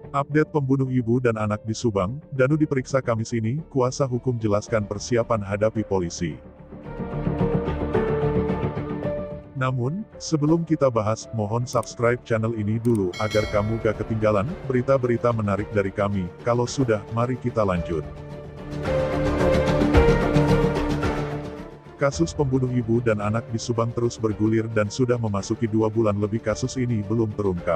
Update pembunuh ibu dan anak di Subang, Danu diperiksa Kamis ini, kuasa hukum jelaskan persiapan hadapi polisi. Namun, sebelum kita bahas, mohon subscribe channel ini dulu, agar kamu gak ketinggalan berita-berita menarik dari kami. Kalau sudah, mari kita lanjut. Kasus pembunuh ibu dan anak di Subang terus bergulir dan sudah memasuki 2 bulan lebih kasus ini belum terungkap.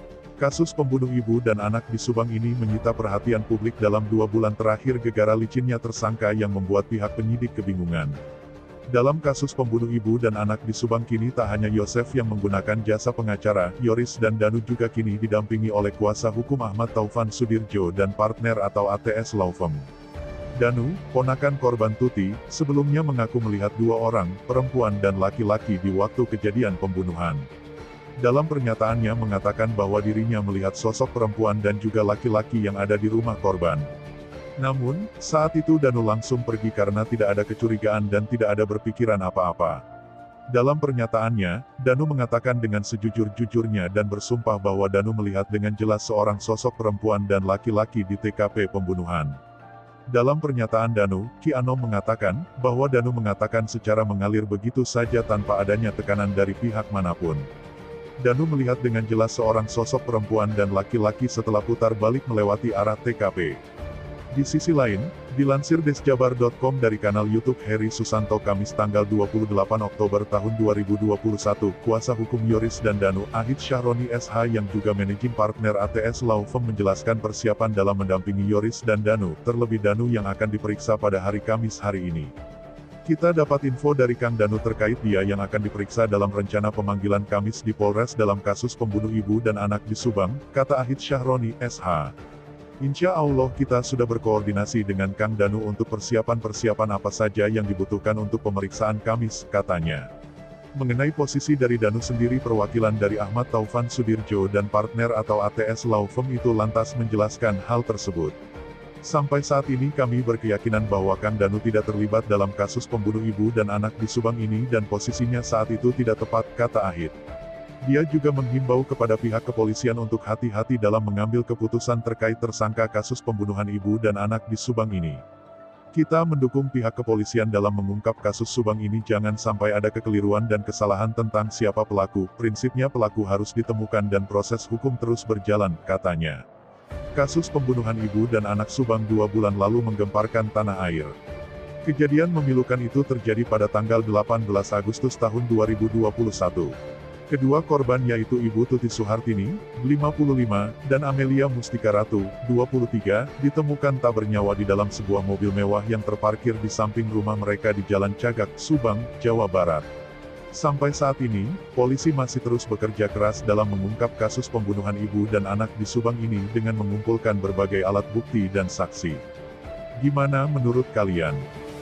Kasus pembunuh ibu dan anak di Subang ini menyita perhatian publik dalam 2 bulan terakhir gegara licinnya tersangka yang membuat pihak penyidik kebingungan. Dalam kasus pembunuh ibu dan anak di Subang kini tak hanya Yosef yang menggunakan jasa pengacara, Yoris dan Danu juga kini didampingi oleh kuasa hukum Ahmad Taufan Sudirjo dan partner atau ATS Law Firm. Danu, ponakan korban Tuti, sebelumnya mengaku melihat 2 orang, perempuan dan laki-laki di waktu kejadian pembunuhan. Dalam pernyataannya mengatakan bahwa dirinya melihat sosok perempuan dan juga laki-laki yang ada di rumah korban. Namun, saat itu Danu langsung pergi karena tidak ada kecurigaan dan tidak ada berpikiran apa-apa. Dalam pernyataannya, Danu mengatakan dengan sejujur-jujurnya dan bersumpah bahwa Danu melihat dengan jelas seorang sosok perempuan dan laki-laki di TKP pembunuhan. Dalam pernyataan Danu, Ki Anom mengatakan, bahwa Danu mengatakan secara mengalir begitu saja tanpa adanya tekanan dari pihak manapun. Danu melihat dengan jelas seorang sosok perempuan dan laki-laki setelah putar balik melewati arah TKP. Di sisi lain, dilansir desjabar.com dari kanal YouTube Heri Susanto Kamis tanggal 28 Oktober tahun 2021, kuasa hukum Yoris dan Danu, Ahid Syahroni SH yang juga managing partner ATS Law Firm menjelaskan persiapan dalam mendampingi Yoris dan Danu, terlebih Danu yang akan diperiksa pada hari Kamis hari ini. Kita dapat info dari Kang Danu terkait dia yang akan diperiksa dalam rencana pemanggilan Kamis di Polres dalam kasus pembunuh ibu dan anak di Subang, kata Ahid Syahroni, SH. Insya Allah kita sudah berkoordinasi dengan Kang Danu untuk persiapan-persiapan apa saja yang dibutuhkan untuk pemeriksaan Kamis, katanya. Mengenai posisi dari Danu sendiri, perwakilan dari Ahmad Taufan Sudirjo dan partner atau ATS Law Firm itu lantas menjelaskan hal tersebut. Sampai saat ini kami berkeyakinan bahwa Kang Danu tidak terlibat dalam kasus pembunuh ibu dan anak di Subang ini dan posisinya saat itu tidak tepat, kata Ahid. Dia juga menghimbau kepada pihak kepolisian untuk hati-hati dalam mengambil keputusan terkait tersangka kasus pembunuhan ibu dan anak di Subang ini. Kita mendukung pihak kepolisian dalam mengungkap kasus Subang ini, jangan sampai ada kekeliruan dan kesalahan tentang siapa pelaku, prinsipnya pelaku harus ditemukan dan proses hukum terus berjalan, katanya. Kasus pembunuhan ibu dan anak Subang 2 bulan lalu menggemparkan tanah air. Kejadian memilukan itu terjadi pada tanggal 18 Agustus tahun 2021. Kedua korban yaitu Ibu Tuti Suhartini, 55, dan Amelia Mustika Ratu, 23, ditemukan tak bernyawa di dalam sebuah mobil mewah yang terparkir di samping rumah mereka di Jalan Cagak, Subang, Jawa Barat. Sampai saat ini, polisi masih terus bekerja keras dalam mengungkap kasus pembunuhan ibu dan anak di Subang ini dengan mengumpulkan berbagai alat bukti dan saksi. Gimana menurut kalian?